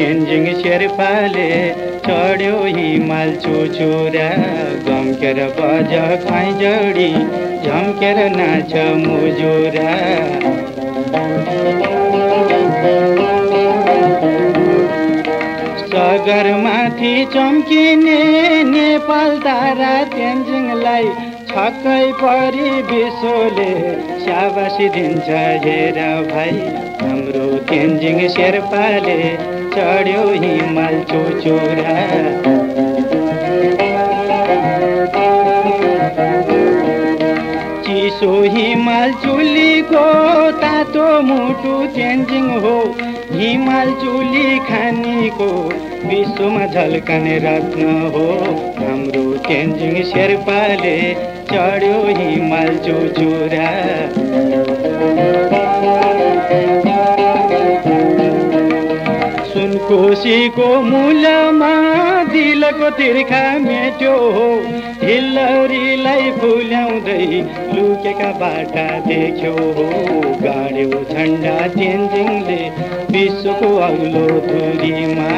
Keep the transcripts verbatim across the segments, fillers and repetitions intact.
तेन्जिङ शेर्पाले चढ्यो हिमाल चुचुरा गम्केर बज खैँजडी झम्केर नाच मुजुरा सगरमाथि चम्किने नेपाल तारा तेन्जिङलाई छक्कै परी विश्वले स्याबासी दिन्छ हेर भाइ हाम्रो तेन्जिङ शेर्पाले चढ्यो हिमाल चुचुरा चिसो हिमाल चुलीको तातो मुटु तेन्जिङ हो हिमाल चुली खानीको विश्वमा झल्कने रत्न हो हाम्रो तेन्जिङ शेर्पाले चढ्यो हिमाल चुचुरा सुनकोसीको मूलमा दिलको तिर्खा मेट्यो हो हिल्लरीलाई फुल्याउँदै लुकेका बाटा देख्यो हो गाड्यो झण्डा तेन्जिङले विश्वको अग्लो धुरीमा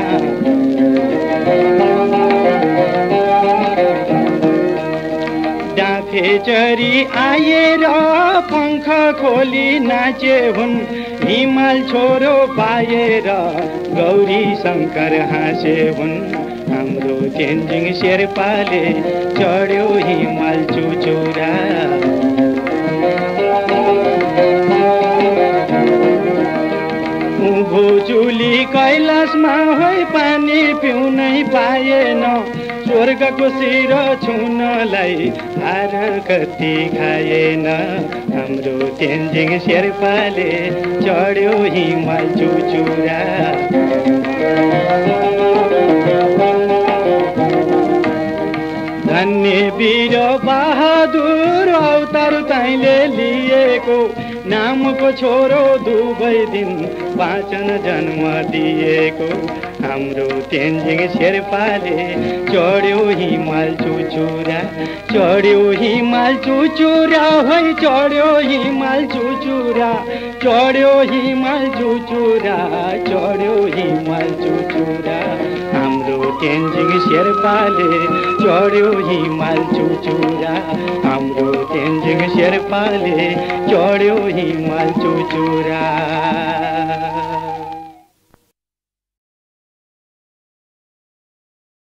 डाँफे चरी आएर पंख खोली नाचे हुन् हिमाल छोरो पाएर गौरी शङ्कर हाँसे हुन् हाम्रो तेन्जिङ शेर्पाले चढ्यो हिमाल चुचुरा उँभो चुली कैलाशमा होइ पानी पिउनै पाएन स्वर्गको शिर छुनलाई हार कति खाएन हाम्रो तेन्जिङ शेर्पाले चढ्यो हिमाल चुचुरा धन्य वीर बहादुर अवतार तैँले लिएको नामको छोरो दुवै दिन पाचन जन्म दिएको हाम्रो तेन्जिङ शेर्पाले चढ्यो हिमाल चुचुरा चढ्यो हिमाल चुचुरा होइ चढ्यो हिमाल चुचुरा चढ्यो हिमाल चुचुरा चढ्यो हिमाल चुचुरा हाम्रो तेन्जिङ शेर्पाले चढ्यो हिमाल चुचुरा हाम्रो तेन्जिङ शेर्पाले चढ्यो हिमाल चुचुरा